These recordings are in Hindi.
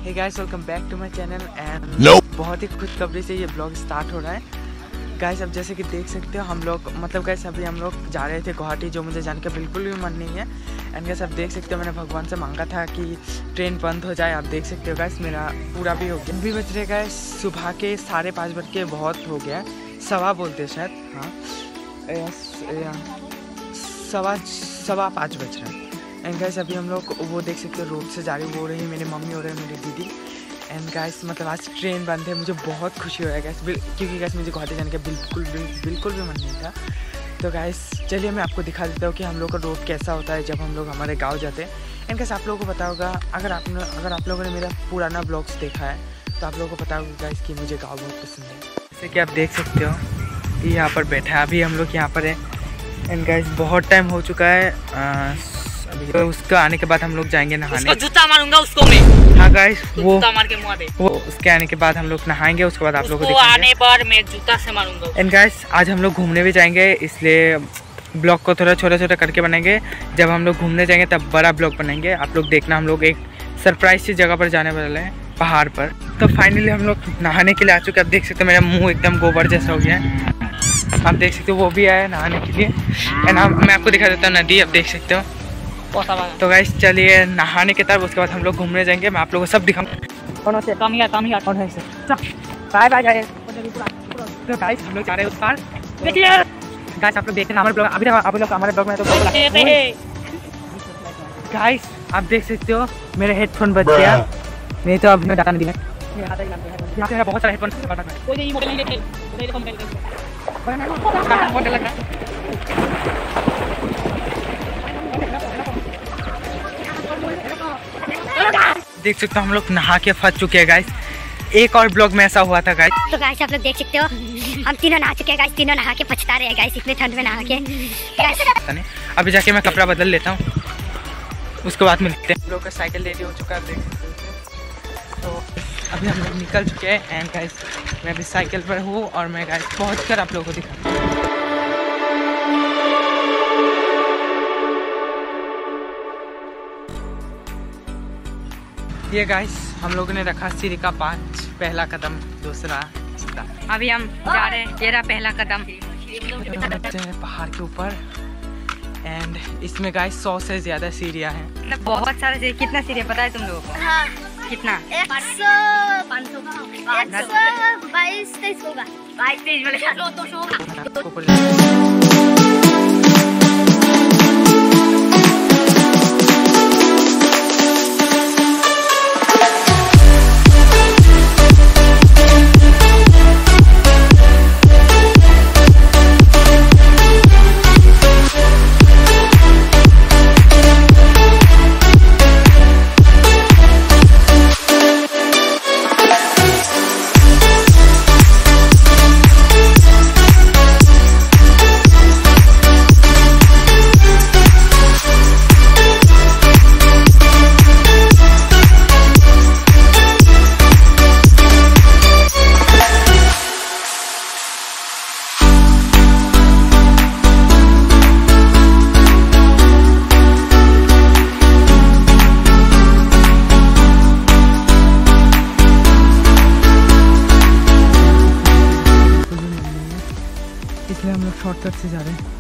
Hey guys, welcome back to my channel and बहुत ही खुशखबरी से ये ब्लॉग स्टार्ट हो रहा है गाइस। अब जैसे कि देख सकते हो हम लोग गाइस अभी हम लोग जा रहे थे गुवाहाटी, जो मुझे जाने का बिल्कुल भी मन नहीं है। एंड गाइस आप देख सकते हो मैंने भगवान से मांगा था कि ट्रेन बंद हो जाए। आप देख सकते हो गाइस मेरा पूरा भी हो गया। अभी बज रहे गाइस सुबह के 5:30 बज के बहुत हो गया, सवा बोलते शायद, हाँ सवा 5 बज रहा है। एंड गाइस अभी हम लोग वो देख सकते हो रोड से जा रही, वो रही मेरी मम्मी हो रही है मेरी दीदी। एंड गाइस मतलब आज ट्रेन बंद है, मुझे बहुत खुशी हो रहा है गाइस, क्योंकि गाइस मुझे गुवाहाटी जाने का बिल्कुल भी मन नहीं था। तो गाइस चलिए मैं आपको दिखा देता हूँ कि हम लोग का रोड कैसा होता है जब हम लोग हमारे गांव जाते हैं। एंड गाइस आप लोगों को पता होगा, अगर आप लोगों ने मेरा पुराना ब्लॉग्स देखा है तो आप लोगों को पता होगा गाइस कि मुझे गाँव बहुत पसंद है। जैसे कि आप देख सकते हो कि यहाँ पर बैठा है, अभी हम लोग यहाँ पर है। एंड गाइस बहुत टाइम हो चुका है, अभी तो उसका आने के बाद हम लोग जाएंगे नहाने। उसको जूता मारूंगा उसको मैं। हाँ गाइस वो जूता मार के मुआ दे। वो उसके आने के बाद हम लोग नहाएंगे, उसके बाद आप लोगों को आने पर मैं जूता से मारूंगा। एंड गाइस आज हम लोग घूमने भी जाएंगे, इसलिए ब्लॉग को थोड़ा छोटा करके बनाएंगे। जब हम लोग घूमने जाएंगे तब बड़ा ब्लॉग बनाएंगे, आप लोग देखना। हम लोग एक सरप्राइज सी जगह पर जाने वाले हैं, पहाड़ पर। तो फाइनली हम लोग नहाने के लिए आ चुके हैं। आप देख सकते हो मेरा मुँह एकदम गोबर जैसा हो गया है, आप देख सकते हो। वो भी आया नहाने के लिए। एंड मैं आपको दिखा देता हूँ नदी, आप देख सकते हो। तो गाइस चलिए नहाने के बाद उसके बाद हम लोग घूमने जाएंगे, मैं आप लोगों को सब दिखाऊंगा। Bye bye guys. तो गाइस हम लोग जा रहे हैं उस पार। गाइस आप लोग देखते हैं हमारे ब्लॉग, अभी आप लोग हमारे ब्लॉग में तो गाइस आप देख सकते हो मेरे हेडफोन बज गया, नहीं तो अब मैं डाटा नहीं दिया। यहाँ पे बहुत सारे हेडफोन देख सकते हो। हम लोग नहा के फंस चुके हैं गाइस। एक और ब्लॉग में ऐसा हुआ था गाइस। तो गाइस आप लोग देख सकते हो हम तीनों नहा चुके हैं गाइस, तीनों नहा के पछता रहे हैं गाइस, इतने ठंड में नहा के। अभी जाके मैं कपड़ा बदल लेता हूँ, उसके बाद मिलते हैं। हम लोग का साइकिल रेडी हो चुका है, देख सकते हो। तो अभी हम लोग निकल चुके हैं। एंड गाइस मैं अभी साइकिल पर हूँ और मैं गाइस पहुँच कर आप लोगों को दिखाऊँ। ये गाइस हम लोगों ने रखा सीढ़ी का 5 पहला कदम, दूसरा। अभी हम जा रहे हैं, ये रहा पहला कदम। पहाड़ के ऊपर। एंड इसमें गाइस 100 से ज्यादा सीढ़ियाँ हैं। मतलब बहुत सारे सीढ़ी। कितना सीढ़ी पता है तुम लोगों को? हाँ। कितना? 122-23 होगा। 22-23 बोले 200 होगा। इसलिए हम लोग शॉर्टकट से जा रहे हैं।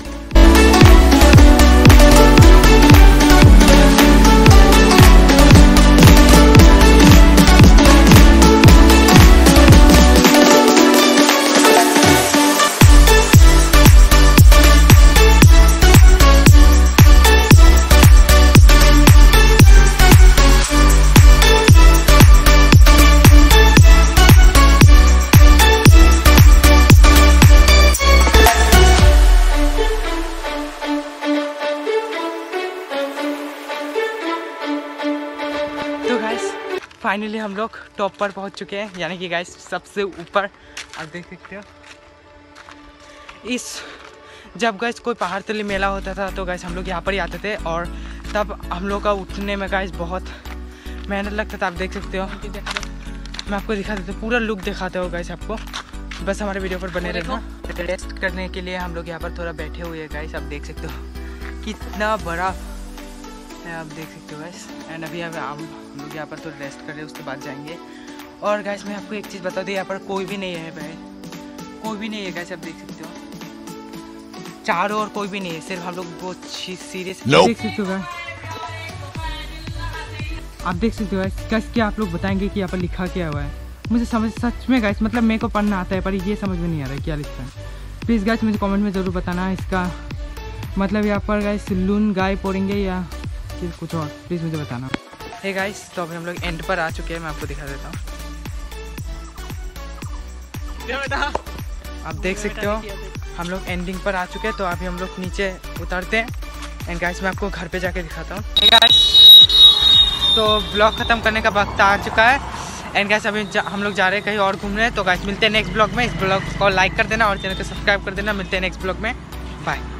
फाइनली हम लोग टॉप पर पहुंच चुके हैं, यानी कि गाइस सबसे ऊपर। आप देख सकते हो जब गाइस कोई पहाड़ तले मेला होता था तो गाइस हम लोग यहाँ पर ही आते थे, और तब हम लोग का उठने में गाइस बहुत मेहनत लगता था। आप देख सकते हो, मैं आपको दिखा देता हूँ, पूरा लुक दिखाते हो गाइस आपको। बस हमारे वीडियो पर बने रहना। रेस्ट करने के लिए हम लोग यहाँ पर थोड़ा बैठे हुए हैं गाइस। आप देख सकते हो कितना बड़ा है, आप देख सकते हो गाइस। एंड अभी हम लोग यहाँ पर थोड़ी रेस्ट कर रहे हैं, उसके बाद जाएंगे। और गाइस मैं आपको एक चीज़ बता दूँ, यहाँ पर कोई भी नहीं है भाई, कोई भी नहीं है गाइस, आप देख सकते हो चारों ओर कोई भी नहीं है, सिर्फ हम लोग बहुत सीरियस देख सकते हो। आप देख सकते हो गाइस, क्या आप लोग बताएंगे कि यहाँ पर लिखा क्या हुआ है? मुझे समझ सच में गाइस, मतलब मेरे को पढ़ना आता है पर ये समझ में नहीं आ रहा है क्या लिखा है। प्लीज़ गाइस मुझे कमेंट में ज़रूर बताना इसका मतलब यहाँ पर गाइस लून गाय पोड़ेंगे या फिर कुछ और, प्लीज़ मुझे बताना। हे गाइस, तो अभी हम लोग एंड पर आ चुके हैं, मैं आपको दिखा देता हूँ। आप देख सकते हो हम लोग एंडिंग पर आ चुके हैं, तो अभी हम लोग नीचे उतरते हैं एंड गाइस मैं आपको घर पे जाके दिखाता हूँ। हे गाइस, तो ब्लॉग ख़त्म करने का वक्त आ चुका है एंड गाइस अभी हम लोग जा रहे हैं कहीं और घूमने। तो गाइस मिलते हैं नेक्स्ट ब्लॉग में। इस ब्लॉग को लाइक कर देना और चैनल को सब्सक्राइब कर देना। मिलते हैं नेक्स्ट ब्लॉग में, बाय।